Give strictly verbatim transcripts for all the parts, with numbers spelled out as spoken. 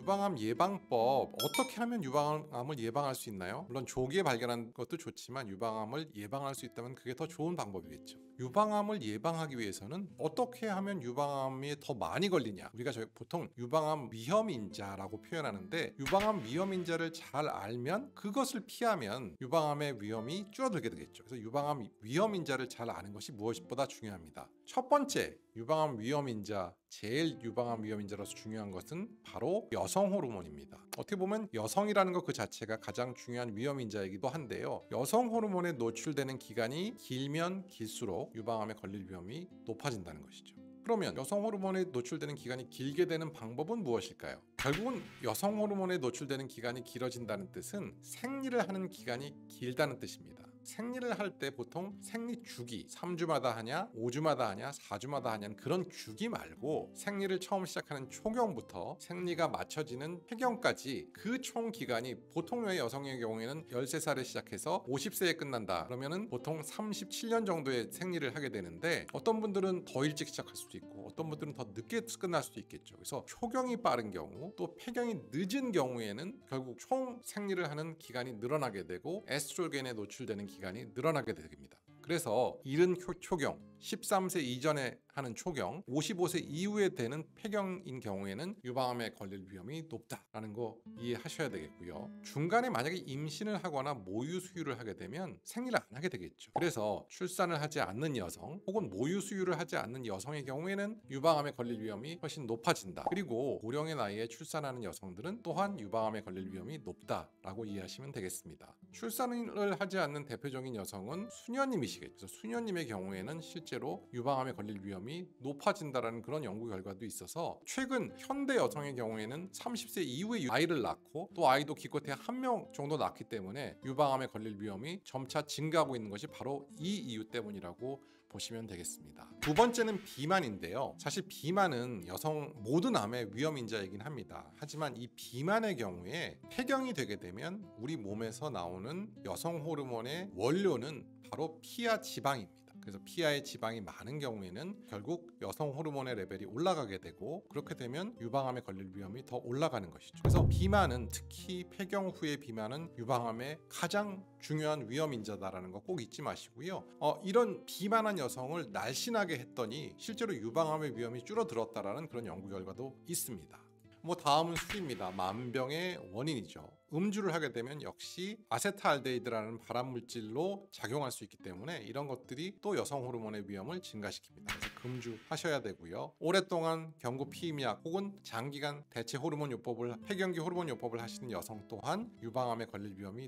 유방암 예방법, 어떻게 하면 유방암을 예방할 수 있나요? 물론 조기에 발견한 것도 좋지만 유방암을 예방할 수 있다면 그게 더 좋은 방법이겠죠. 유방암을 예방하기 위해서는 어떻게 하면 유방암이 더 많이 걸리냐, 우리가 저희 보통 유방암 위험인자라고 표현하는데, 유방암 위험인자를 잘 알면 그것을 피하면 유방암의 위험이 줄어들게 되겠죠. 그래서 유방암 위험인자를 잘 아는 것이 무엇보다 중요합니다. 첫 번째, 유방암 위험인자, 제일 유방암 위험인자로서 중요한 것은 바로 여성 호르몬입니다. 어떻게 보면 여성이라는 것 그 자체가 가장 중요한 위험인자이기도 한데요, 여성 호르몬에 노출되는 기간이 길면 길수록 유방암에 걸릴 위험이 높아진다는 것이죠. 그러면 여성 호르몬에 노출되는 기간이 길게 되는 방법은 무엇일까요? 결국은 여성 호르몬에 노출되는 기간이 길어진다는 뜻은 생리를 하는 기간이 길다는 뜻입니다. 생리를 할 때 보통 생리 주기 삼 주마다 하냐, 오 주마다 하냐, 사 주마다 하냐는 그런 주기 말고, 생리를 처음 시작하는 초경부터 생리가 맞춰지는 폐경까지 그 총 기간이 보통의 여성의 경우에는 열세 살에 시작해서 오십 세에 끝난다 그러면은 보통 삼십칠 년 정도의 생리를 하게 되는데, 어떤 분들은 더 일찍 시작할 수도 있고 어떤 분들은 더 늦게 끝날 수도 있겠죠. 그래서 초경이 빠른 경우, 또 폐경이 늦은 경우에는 결국 총 생리를 하는 기간이 늘어나게 되고 에스트로겐에 노출되는 기간이 늘어나게 됩니다. 그래서 이른 초경, 십삼 세 이전에 하는 초경, 오십오 세 이후에 되는 폐경인 경우에는 유방암에 걸릴 위험이 높다라는 거 이해하셔야 되겠고요. 중간에 만약에 임신을 하거나 모유 수유를 하게 되면 생리를 안 하게 되겠죠. 그래서 출산을 하지 않는 여성 혹은 모유 수유를 하지 않는 여성의 경우에는 유방암에 걸릴 위험이 훨씬 높아진다. 그리고 고령의 나이에 출산하는 여성들은 또한 유방암에 걸릴 위험이 높다라고 이해하시면 되겠습니다. 출산을 하지 않는 대표적인 여성은 수녀님이시겠죠. 그래서 수녀님의 경우에는 실제로 유방암에 걸릴 위험이 높아진다라는 그런 연구 결과도 있어서, 최근 현대 여성의 경우에는 삼십 세 이후에 아이를 낳고 또 아이도 기껏해 한 명 정도 낳기 때문에 유방암에 걸릴 위험이 점차 증가하고 있는 것이 바로 이 이유 때문이라고 보시면 되겠습니다. 두 번째는 비만인데요. 사실 비만은 여성 모든 암의 위험인자이긴 합니다. 하지만 이 비만의 경우에 폐경이 되게 되면 우리 몸에서 나오는 여성 호르몬의 원료는 바로 피하 지방입니다. 그래서 피하의 지방이 많은 경우에는 결국 여성 호르몬의 레벨이 올라가게 되고, 그렇게 되면 유방암에 걸릴 위험이 더 올라가는 것이죠. 그래서 비만은, 특히 폐경 후의 비만은 유방암의 가장 중요한 위험인자다라는 거 꼭 잊지 마시고요. 어, 이런 비만한 여성을 날씬하게 했더니 실제로 유방암의 위험이 줄어들었다라는 그런 연구 결과도 있습니다. 뭐 다음은 술입니다. 만병의 원인이죠. 음주를 하게 되면 역시 아세트알데히드라는 발암물질로 작용할 수 있기 때문에 이런 것들이 또 여성 호르몬의 위험을 증가시킵니다. 그래서 금주하셔야 되고요. 오랫동안 경구 피임약 혹은 장기간 대체 호르몬 요법을, 폐경기 호르몬 요법을 하시는 여성 또한 유방암에 걸릴 위험이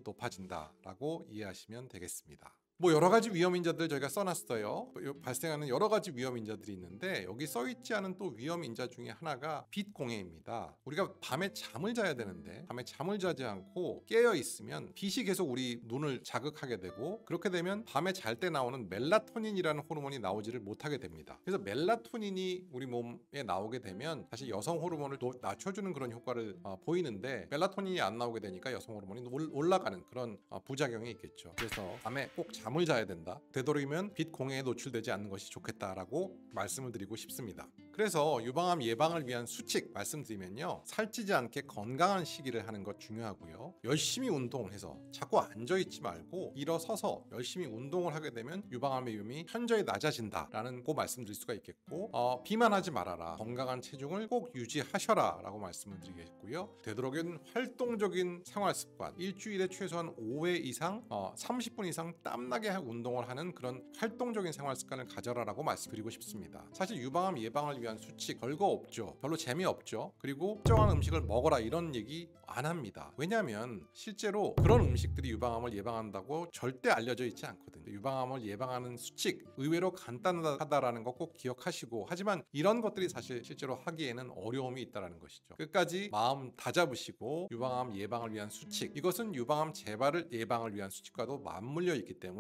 높아진다라고 이해하시면 되겠습니다. 뭐 여러 가지 위험인자들 저희가 써놨어요. 발생하는 여러 가지 위험인자들이 있는데, 여기 써있지 않은 또 위험인자 중에 하나가 빛 공해입니다. 우리가 밤에 잠을 자야 되는데 밤에 잠을 자지 않고 깨어 있으면 빛이 계속 우리 눈을 자극하게 되고, 그렇게 되면 밤에 잘 때 나오는 멜라토닌이라는 호르몬이 나오지를 못하게 됩니다. 그래서 멜라토닌이 우리 몸에 나오게 되면 사실 여성 호르몬을 낮춰주는 그런 효과를 어, 보이는데, 멜라토닌이 안 나오게 되니까 여성 호르몬이 올라가는 그런 어, 부작용이 있겠죠. 그래서 밤에 꼭 잠 잠을 자야 된다. 되도록이면 빛 공해에 노출되지 않는 것이 좋겠다라고 말씀을 드리고 싶습니다. 그래서 유방암 예방을 위한 수칙 말씀드리면요, 살찌지 않게 건강한 식이를 하는 것 중요하고요, 열심히 운동해서 자꾸 앉아있지 말고 일어서서 열심히 운동을 하게 되면 유방암의 위험이 현저히 낮아진다라는 거 말씀드릴 수가 있겠고, 어, 비만하지 말아라, 건강한 체중을 꼭 유지하셔라 라고 말씀을 드리겠고요, 되도록이면 활동적인 생활습관, 일주일에 최소한 오 회 이상 어, 삼십 분 이상 땀나게 운동을 하는 그런 활동적인 생활 습관을 가져라라고 말씀드리고 싶습니다. 사실 유방암 예방을 위한 수칙 별거 없죠. 별로 재미없죠. 그리고 특정한 음식을 먹어라 이런 얘기 안 합니다. 왜냐하면 실제로 그런 음식들이 유방암을 예방한다고 절대 알려져 있지 않거든요. 유방암을 예방하는 수칙 의외로 간단하다라는 거 꼭 기억하시고, 하지만 이런 것들이 사실 실제로 하기에는 어려움이 있다는 것이죠. 끝까지 마음 다잡으시고 유방암 예방을 위한 수칙, 이것은 유방암 재발을 예방을 위한 수칙과도 맞물려 있기 때문에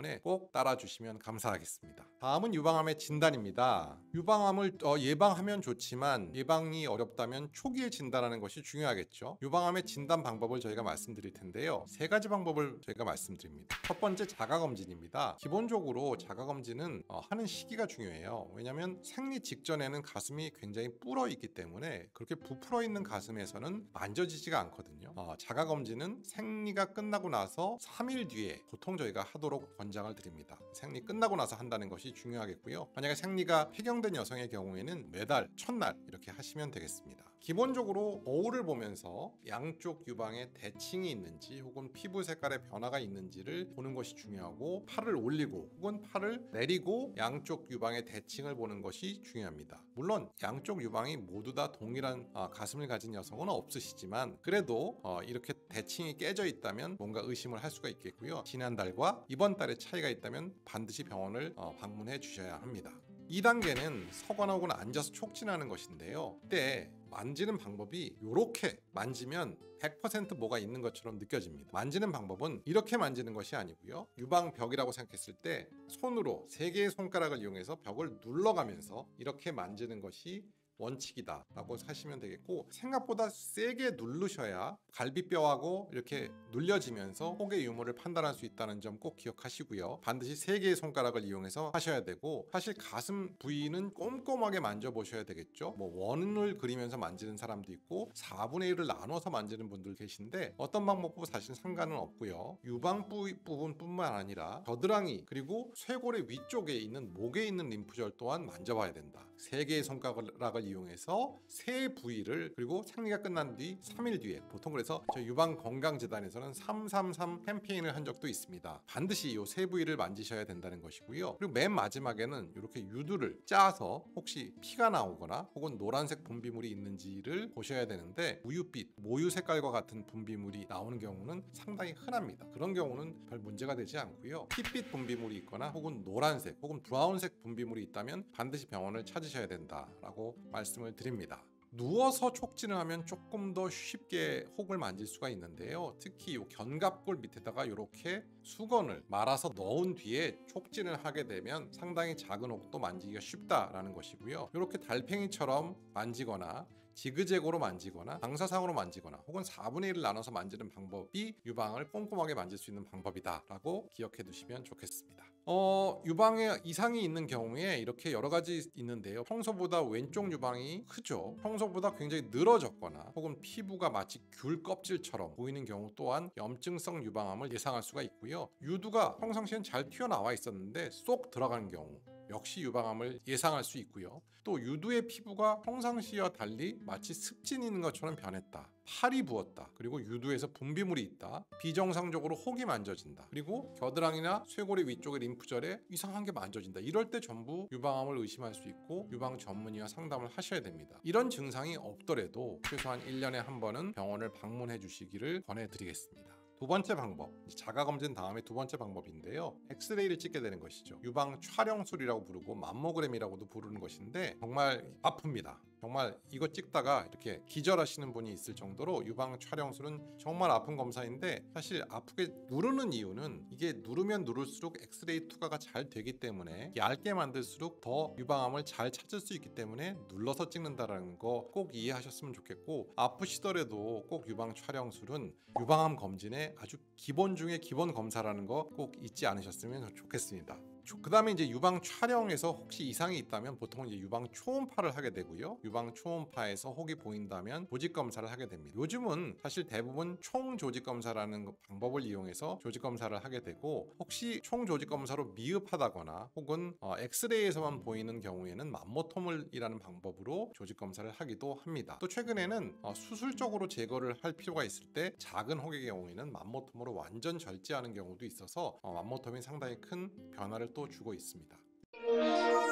때문에 꼭 따라주시면 감사하겠습니다. 다음은 유방암의 진단입니다. 유방암을 어, 예방하면 좋지만 예방이 어렵다면 초기에 진단하는 것이 중요하겠죠. 유방암의 진단 방법을 저희가 말씀드릴 텐데요. 세 가지 방법을 저희가 말씀드립니다. 첫 번째, 자가검진입니다. 기본적으로 자가검진은 어, 하는 시기가 중요해요. 왜냐하면 생리 직전에는 가슴이 굉장히 불어 있기 때문에 그렇게 부풀어 있는 가슴에서는 만져지지가 않거든요. 어, 자가검진은 생리가 끝나고 나서 삼 일 뒤에 보통 저희가 하도록 권장을 드립니다. 생리 끝나고 나서 한다는 것이 중요하겠고요. 만약에 생리가 폐경된 여성의 경우에는 매달 첫날 이렇게 하시면 되겠습니다. 기본적으로 거울을 보면서 양쪽 유방에 대칭이 있는지 혹은 피부 색깔의 변화가 있는지를 보는 것이 중요하고, 팔을 올리고 혹은 팔을 내리고 양쪽 유방의 대칭을 보는 것이 중요합니다. 물론 양쪽 유방이 모두 다 동일한 어, 가슴을 가진 여성은 없으시지만 그래도 어, 이렇게 대칭이 깨져 있다면 뭔가 의심을 할 수가 있겠고요. 지난달과 이번 달의 차이가 있다면 반드시 병원을 어, 방문해 주셔야 합니다. 이 단계는 서거나 혹은 앉아서 촉진하는 것인데요. 이때 만지는 방법이 이렇게 만지면 백 퍼센트 뭐가 있는 것처럼 느껴집니다. 만지는 방법은 이렇게 만지는 것이 아니고요. 유방벽이라고 생각했을 때 손으로 세 개의 손가락을 이용해서 벽을 눌러가면서 이렇게 만지는 것이 원칙이다 라고 하시면 되겠고, 생각보다 세게 누르셔야 갈비뼈하고 이렇게 눌려지면서 혹의 유무를 판단할 수 있다는 점 꼭 기억하시고요. 반드시 세 개의 손가락을 이용해서 하셔야 되고, 사실 가슴 부위는 꼼꼼하게 만져보셔야 되겠죠. 뭐 원을 그리면서 만지는 사람도 있고 사분의 일을 나눠서 만지는 분들 계신데 어떤 방법도 사실 상관은 없고요. 유방 부분뿐만 아니라 겨드랑이 그리고 쇄골의 위쪽에 있는 목에 있는 림프절 또한 만져봐야 된다. 세 개의 손가락을 이용해서 세 부위를, 그리고 생리가 끝난 뒤 삼 일 뒤에, 보통 그래서 저희 유방건강재단에서는 삼삼삼 캠페인을 한 적도 있습니다. 반드시 이 세 부위를 만지셔야 된다는 것이고요. 그리고 맨 마지막에는 이렇게 유두를 짜서 혹시 피가 나오거나 혹은 노란색 분비물이 있는지를 보셔야 되는데, 우유빛, 모유 색깔과 같은 분비물이 나오는 경우는 상당히 흔합니다. 그런 경우는 별 문제가 되지 않고요. 핏빛 분비물이 있거나 혹은 노란색 혹은 브라운색 분비물이 있다면 반드시 병원을 찾으셔야 된다라고 말씀을 드립니다. 누워서 촉진을 하면 조금 더 쉽게 혹을 만질 수가 있는데요. 특히 이 견갑골 밑에다가 이렇게 수건을 말아서 넣은 뒤에 촉진을 하게 되면 상당히 작은 혹도 만지기가 쉽다라는 것이고요. 이렇게 달팽이처럼 만지거나 지그재그로 만지거나 방사상으로 만지거나 혹은 사분의 일을 나눠서 만지는 방법이 유방을 꼼꼼하게 만질 수 있는 방법이다 라고 기억해 두시면 좋겠습니다. 어, 유방에 이상이 있는 경우에 이렇게 여러 가지 있는데요. 평소보다 왼쪽 유방이 크죠. 평소보다 굉장히 늘어졌거나 혹은 피부가 마치 귤 껍질처럼 보이는 경우 또한 염증성 유방암을 예상할 수가 있고요. 유두가 평상시엔 잘 튀어나와 있었는데 쏙 들어간 경우 역시 유방암을 예상할 수 있고요. 또 유두의 피부가 평상시와 달리 마치 습진이 있는 것처럼 변했다, 팔이 부었다, 그리고 유두에서 분비물이 있다, 비정상적으로 혹이 만져진다, 그리고 겨드랑이나 쇄골의 위쪽의 림프절에 이상한 게 만져진다, 이럴 때 전부 유방암을 의심할 수 있고 유방 전문의와 상담을 하셔야 됩니다. 이런 증상이 없더라도 최소한 일 년에 한 번은 병원을 방문해 주시기를 권해드리겠습니다. 두 번째 방법, 자가검진 다음에 두 번째 방법인데요. 엑스레이를 찍게 되는 것이죠. 유방 촬영술이라고 부르고 맘모그램이라고도 부르는 것인데 정말 아픕니다. 정말 이거 찍다가 이렇게 기절하시는 분이 있을 정도로 유방 촬영술은 정말 아픈 검사인데, 사실 아프게 누르는 이유는 이게 누르면 누를수록 엑스레이 투과가 잘 되기 때문에 얇게 만들수록 더 유방암을 잘 찾을 수 있기 때문에 눌러서 찍는다는 거 꼭 이해하셨으면 좋겠고, 아프시더라도 꼭 유방 촬영술은 유방암 검진의 아주 기본 중에 기본 검사라는 거 꼭 잊지 않으셨으면 좋겠습니다. 그 다음에 이제 유방 촬영에서 혹시 이상이 있다면 보통 이제 유방 초음파를 하게 되고요. 유방 초음파에서 혹이 보인다면 조직 검사를 하게 됩니다. 요즘은 사실 대부분 총 조직 검사라는 방법을 이용해서 조직 검사를 하게 되고, 혹시 총 조직 검사로 미흡하다거나 혹은 어, 엑스레이에서만 보이는 경우에는 맘모톰이라는 방법으로 조직 검사를 하기도 합니다. 또 최근에는 어, 수술적으로 제거를 할 필요가 있을 때 작은 혹의 경우에는 맘모톰으로 완전 절제하는 경우도 있어서 어, 맘모톰이 상당히 큰 변화를 또 주고 있습니다.